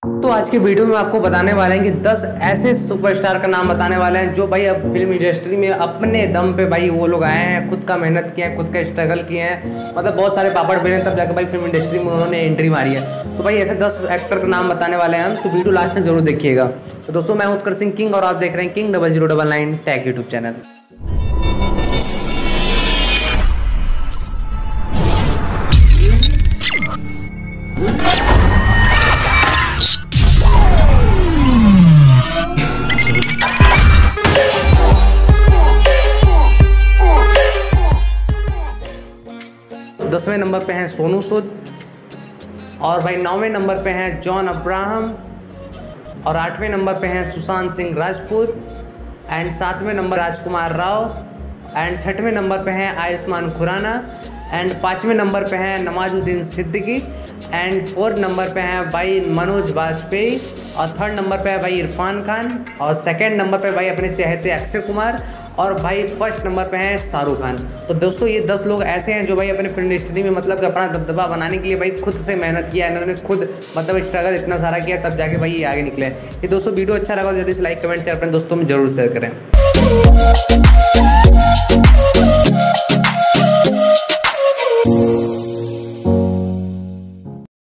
तो आज की वीडियो में आपको बताने वाले हैं कि 10 ऐसे सुपरस्टार का नाम बताने वाले हैं जो भाई अब फिल्म इंडस्ट्री में अपने दम पे भाई वो लोग आए हैं, खुद का मेहनत किया है, खुद का स्ट्रगल किए हैं, मतलब बहुत सारे पापड़ बेले तब जाकर भाई फिल्म इंडस्ट्री में उन्होंने एंट्री मारी है। तो भाई ऐसे 10 एक्टर का नाम बताने वाले हैं हम, तो वीडियो लास्ट में जरूर देखिएगा। तो दोस्तों मैं उत्कर सिंह किंग और आप देख रहे हैं किंग 0099 टैग यूट्यूब चैनल। दसवें नंबर पे हैं सोनू सूद, और भाई 9वें नंबर पे हैं जॉन अब्राहम, और 8वें नंबर पे हैं Sushant Singh Rajput, and 7वें number Rajkumar Rao, and 6वें number पे हैं आयुष्मान खुराना, एंड 5वें नंबर पे हैं Nawazuddin Siddiqui, and 4th number पे हैं भाई मनोज बाजपेयी, और 3rd नंबर पे है भाई इरफान खान, और 2nd नंबर पे भाई अपने चहेते अक्षय कुमार, और भाई 1st नंबर पे हैं शाहरुख खान। तो दोस्तों ये 10 लोग ऐसे हैं जो भाई अपने फिल्म इंडस्ट्री में मतलब कि अपना दबदबा बनाने के लिए भाई खुद से मेहनत किया, इन्होंने खुद मतलब स्ट्रगल इतना सारा किया, तब जाके भाई ये आगे निकले। ये दोस्तों वीडियो अच्छा लगा तो जल्दी से लाइक कमेंट शेयर अपने दोस्तों में जरूर शेयर करें।